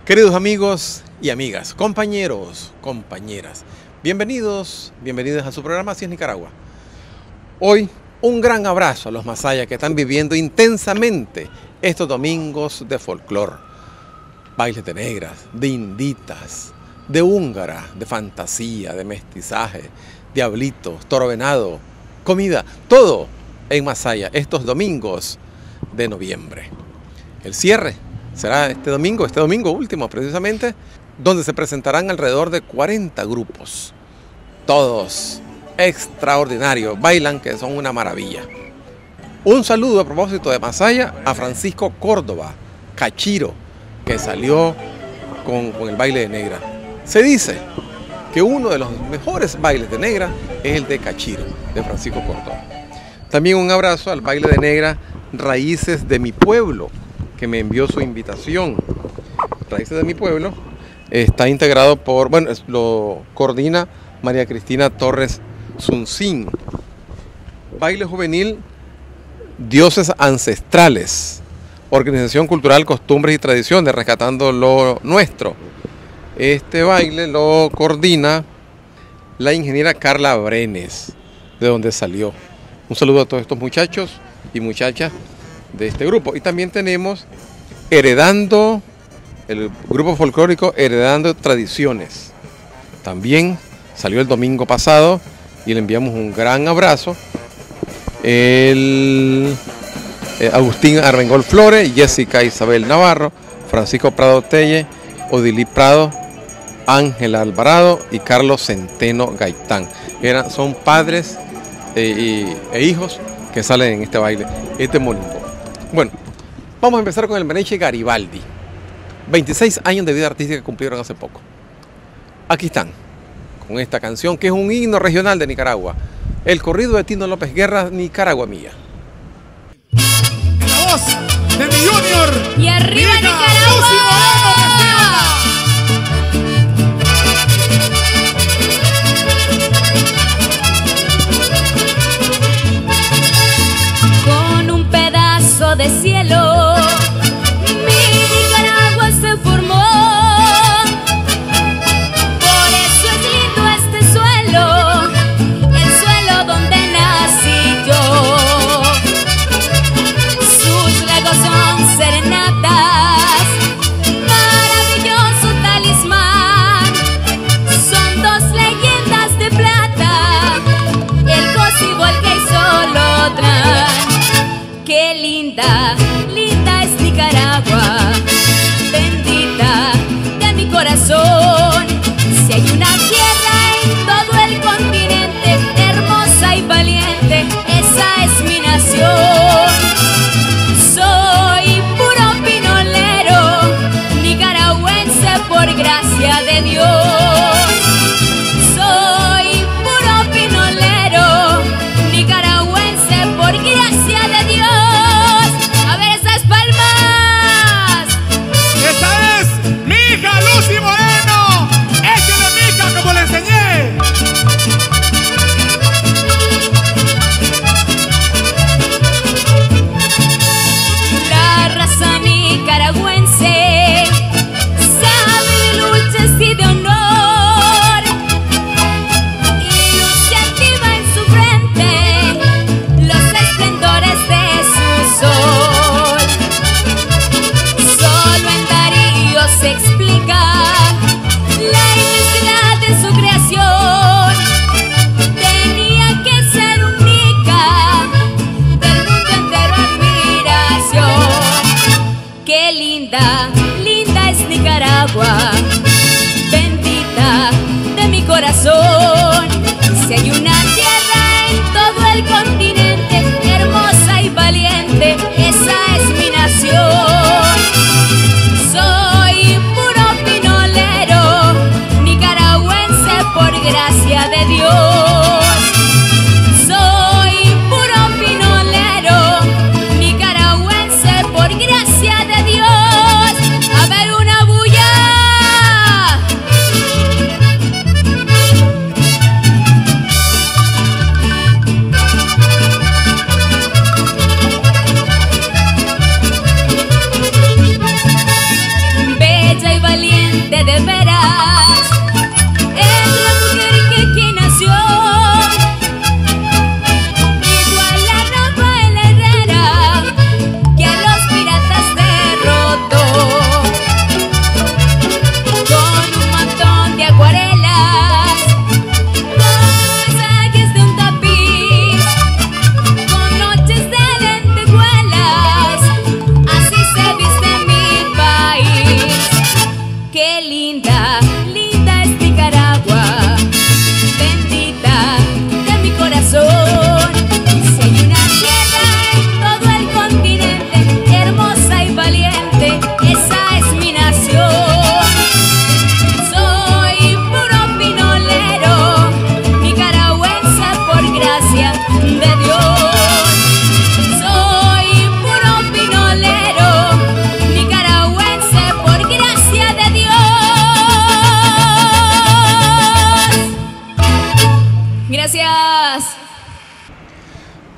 Queridos amigos y amigas, compañeros, compañeras, bienvenidos a su programa Así es Nicaragua. Hoy un gran abrazo a los masayas que están viviendo intensamente estos domingos de folclor. Bailes de negras, de inditas, de húngara, de fantasía, de mestizaje, diablitos, toro venado, comida, todo en Masaya estos domingos de noviembre. El cierre será este domingo último precisamente, donde se presentarán alrededor de 40 grupos. Todos extraordinarios, bailan que son una maravilla. Un saludo a propósito de Masaya a Francisco Córdoba, Cachiro, que salió con el baile de negra. Se dice que uno de los mejores bailes de negra es el de Cachiro, de Francisco Córdoba. También un abrazo al baile de negra Raíces de mi Pueblo, que me envió su invitación. Raíces de mi Pueblo está integrado por, lo coordina María Cristina Torres Suncín. Baile juvenil Dioses Ancestrales, Organización Cultural, Costumbres y Tradiciones, Rescatando lo Nuestro. Este baile lo coordina la ingeniera Carla Brenes, de donde salió. Un saludo a todos estos muchachos y muchachas de este grupo. Y también tenemos el grupo folclórico Heredando Tradiciones. También salió el domingo pasado y le enviamos un gran abrazo. Agustín Armengol Flores, Jessica Isabel Navarro, Francisco Prado Telle, Odilí Prado, Ángela Alvarado y Carlos Centeno Gaitán. Son padres e hijos que salen en este baile, este monito. Bueno, vamos a empezar con el Merenche Garibaldi. 26 años de vida artística que cumplieron hace poco. Aquí están, con esta canción que es un himno regional de Nicaragua. El corrido de Tino López Guerra, Nicaragua Mía. En la voz de mi Junior. Y arriba Nicaragua. Con un pedazo de cielo, mi Nicaragua se formó. Por eso es lindo este suelo, el suelo donde nací yo. Sus lagos son serenatas, maravilloso talismán. Son dos leyendas de plata, el Cosi, Volga y Solotlán. Qué linda, linda es Nicaragua, bendita de mi corazón. Si hay una tierra en todo el continente, hermosa y valiente, esa es mi nación. Soy puro pinolero, nicaragüense por gracia de Dios. Soy puro pinolero, nicaragüense por gracia de Dios. A ver esas palmas. Esa es mi hija Lucy Moreno. Échale, mija, como le enseñé. La raza nicaragüense sabe de luchas y de honor, iniciativa en su frente, los esplendores de su sol. Solo en Darío se explica la inmensidad de su creación. Tenía que ser única, del mundo entero admiración. Qué linda, linda es Nicaragua, bendita de mi corazón. Si hay una tierra en todo el continente, hermosa y valiente, esa es mi nación. Soy puro pinolero, nicaragüense por gracia de Dios. Soy puro pinolero, nicaragüense por gracia de Dios. A ver una bulla.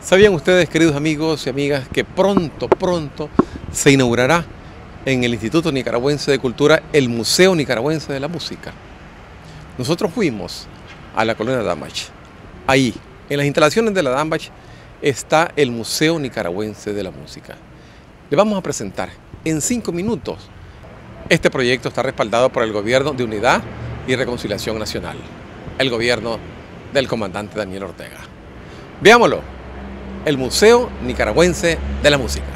¿Sabían ustedes, queridos amigos y amigas, que pronto se inaugurará en el Instituto Nicaragüense de Cultura el Museo Nicaragüense de la Música? Nosotros fuimos a la colonia Dambach. Ahí, en las instalaciones de la Dambach, está el Museo Nicaragüense de la Música. Le vamos a presentar en 5 minutos. Este proyecto está respaldado por el Gobierno de Unidad y Reconciliación Nacional, el gobierno del comandante Daniel Ortega. Veámoslo, el Museo Nicaragüense de la Música.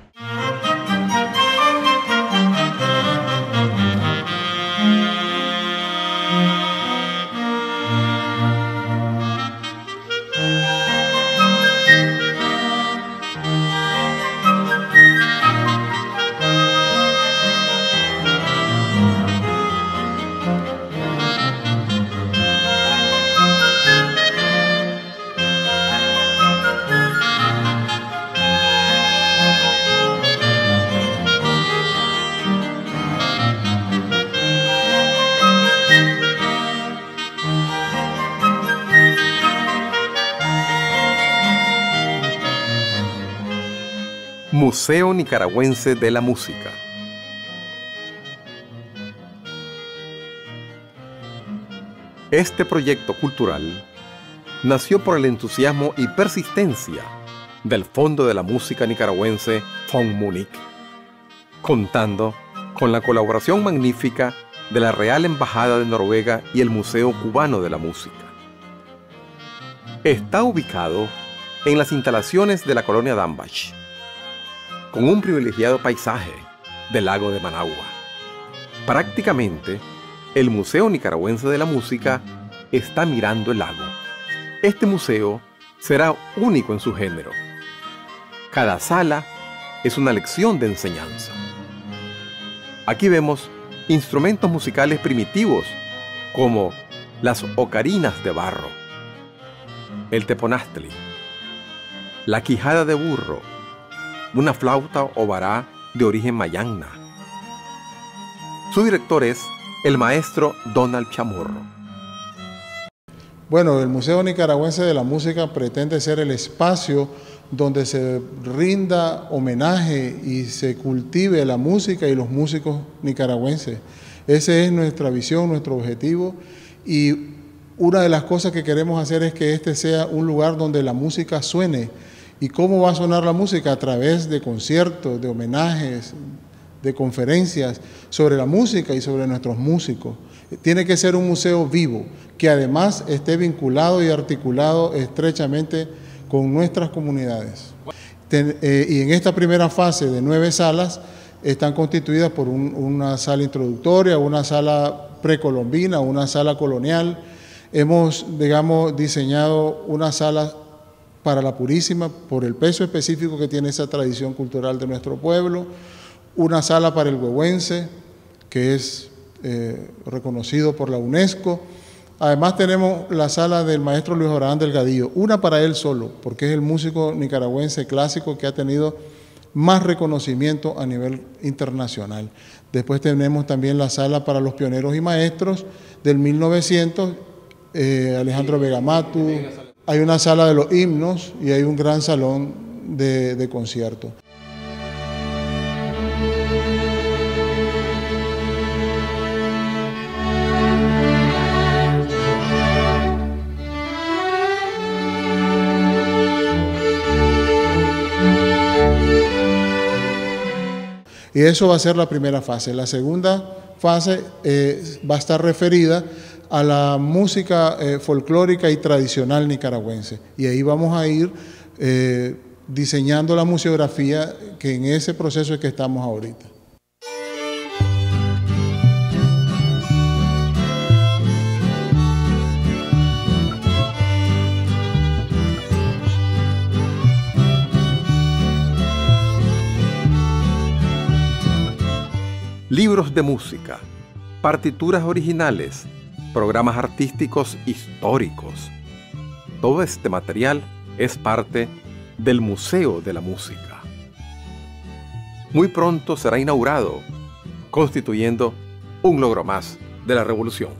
Museo Nicaragüense de la Música. Este proyecto cultural nació por el entusiasmo y persistencia del Fondo de la Música Nicaragüense FONMUNIC, contando con la colaboración magnífica de la Real Embajada de Noruega y el Museo Cubano de la Música. Está ubicado en las instalaciones de la colonia Dambach, con un privilegiado paisaje del lago de Managua. Prácticamente, el Museo Nicaragüense de la Música está mirando el lago. Este museo será único en su género. Cada sala es una lección de enseñanza. Aquí vemos instrumentos musicales primitivos como las ocarinas de barro, el teponaztli, la quijada de burro, una flauta o vará de origen mayangna. Su director es el maestro Donald Chamorro. Bueno, el Museo Nicaragüense de la Música pretende ser el espacio donde se rinda homenaje y se cultive la música y los músicos nicaragüenses. Esa es nuestra visión, nuestro objetivo, y una de las cosas que queremos hacer es que este sea un lugar donde la música suene. ¿Y cómo va a sonar la música? A través de conciertos, de homenajes, de conferencias sobre la música y sobre nuestros músicos. Tiene que ser un museo vivo, que además esté vinculado y articulado estrechamente con nuestras comunidades. Y en esta primera fase de 9 salas, están constituidas por una sala introductoria, una sala precolombina, una sala colonial. Hemos, digamos, diseñado una sala para la Purísima, por el peso específico que tiene esa tradición cultural de nuestro pueblo, una sala para el huehuense, que es reconocido por la UNESCO. Además tenemos la sala del maestro Luis Abraham Delgadillo, una para él solo, porque es el músico nicaragüense clásico que ha tenido más reconocimiento a nivel internacional. Después tenemos también la sala para los pioneros y maestros del 1900, Alejandro Vegamatu. Hay una sala de los himnos y hay un gran salón de conciertos. Y eso va a ser la primera fase. La segunda fase va a estar referida a la música folclórica y tradicional nicaragüense. Y ahí vamos a ir diseñando la museografía, que en ese proceso es que estamos ahorita. Libros de música, partituras originales, programas artísticos históricos. Todo este material es parte del Museo de la Música. Muy pronto será inaugurado, constituyendo un logro más de la revolución.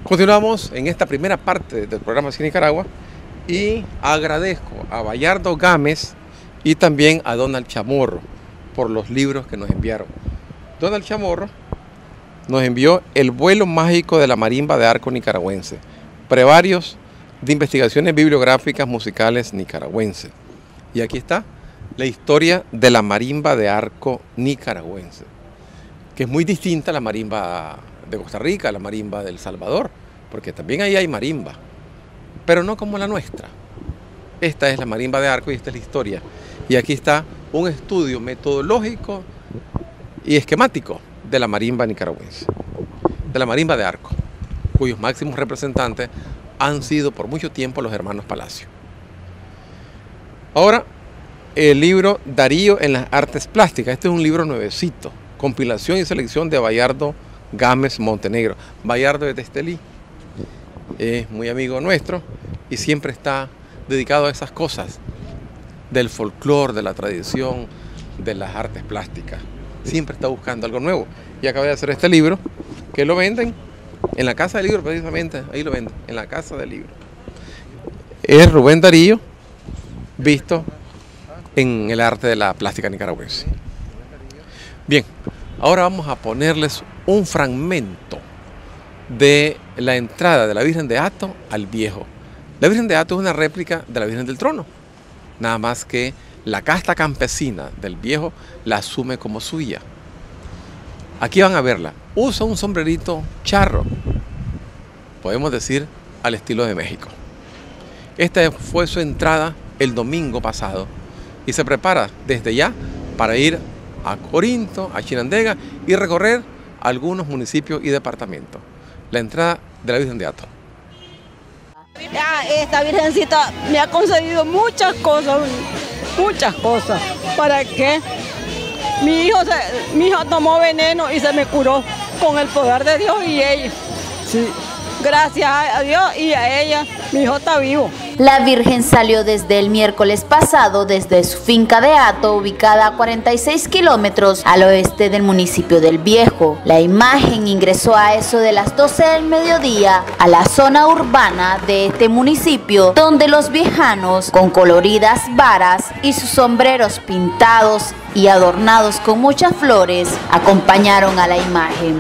Continuamos en esta primera parte del programa Cine Nicaragua y agradezco a Bayardo Gámez y también a Donald Chamorro por los libros que nos enviaron. Donald Chamorro nos envió El vuelo mágico de la marimba de arco nicaragüense, brevarios de investigaciones bibliográficas musicales nicaragüenses. Y aquí está la historia de la marimba de arco nicaragüense, que es muy distinta a la marimba de Costa Rica, a la marimba de El Salvador, porque también ahí hay marimba, pero no como la nuestra. Esta es la marimba de arco y esta es la historia. Y aquí está un estudio metodológico y esquemático de la marimba nicaragüense, de la marimba de arco, cuyos máximos representantes han sido por mucho tiempo los hermanos Palacio. Ahora, el libro Darío en las artes plásticas. Este es un libro nuevecito, compilación y selección de Bayardo Gámez Montenegro. Bayardo de Estelí es muy amigo nuestro y siempre está dedicado a esas cosas del folclore, de la tradición, de las artes plásticas. Siempre está buscando algo nuevo y acaba de hacer este libro que lo venden en la Casa del Libro, precisamente, ahí lo venden, en la Casa del Libro. Es Rubén Darío visto en el arte de la plástica nicaragüense. Bien, ahora vamos a ponerles un fragmento de la entrada de la Virgen de Hato al Viejo. La Virgen de Hato es una réplica de la Virgen del Trono, nada más que la casta campesina del Viejo la asume como suya. Aquí van a verla. Usa un sombrerito charro, podemos decir al estilo de México. Esta fue su entrada el domingo pasado y se prepara desde ya para ir a Corinto, a Chinandega y recorrer algunos municipios y departamentos. La entrada de la Virgen de Hato. Esta virgencita me ha concedido muchas cosas. ¿Para qué? Mi hijo tomó veneno y se me curó con el poder de Dios y ella. Sí. Gracias a Dios y a ella, mi hijo está vivo. La Virgen salió desde el miércoles pasado desde su finca de Hato, ubicada a 46 kilómetros al oeste del municipio del Viejo. La imagen ingresó a eso de las 12 del mediodía a la zona urbana de este municipio, donde los viejanos, con coloridas varas y sus sombreros pintados y adornados con muchas flores, acompañaron a la imagen.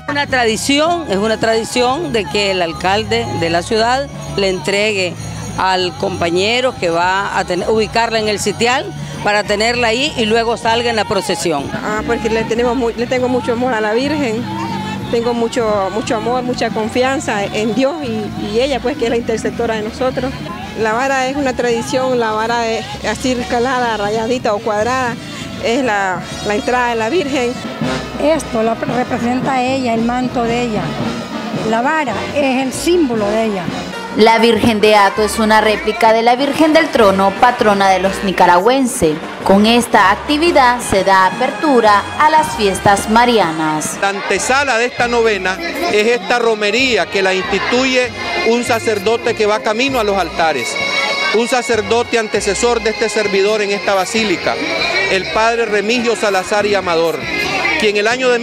Es una tradición de que el alcalde de la ciudad le entregue al compañero que va a ubicarla en el sitial para tenerla ahí y luego salga en la procesión. Porque le tengo mucho amor a la Virgen, tengo mucho amor, mucha confianza en Dios y ella pues que es la intercesora de nosotros. La vara es una tradición, la vara es así escalada, rayadita o cuadrada, es la entrada de la Virgen. Esto lo representa a ella, el manto de ella. La vara es el símbolo de ella. La Virgen de Hato es una réplica de la Virgen del Trono, patrona de los nicaragüenses. Con esta actividad se da apertura a las fiestas marianas. La antesala de esta novena es esta romería que la instituye un sacerdote que va camino a los altares. Un sacerdote antecesor de este servidor en esta basílica, el padre Remigio Salazar y Amador, quien el año de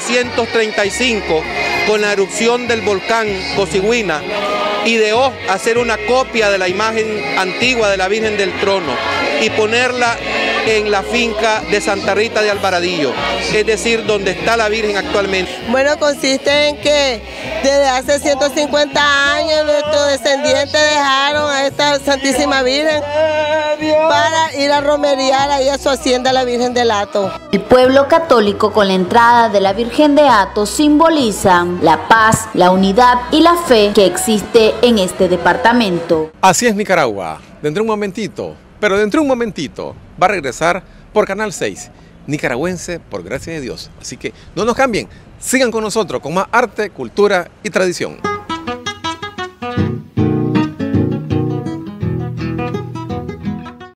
1835, con la erupción del volcán Cosiguina, ideó hacer una copia de la imagen antigua de la Virgen del Trono y ponerla en la finca de Santa Rita de Alvaradillo, es decir, donde está la Virgen actualmente. Bueno, consiste en que desde hace 150 años nuestros descendientes dejaron a esta Santísima Virgen para ir a romerear ahí a su hacienda la Virgen del Hato. El pueblo católico, con la entrada de la Virgen de Hato, simboliza la paz, la unidad y la fe que existe en este departamento. Así es Nicaragua. Dentro de un momentito, pero dentro de un momentito, va a regresar por Canal 6, nicaragüense por gracia de Dios. Así que no nos cambien, sigan con nosotros con más arte, cultura y tradición.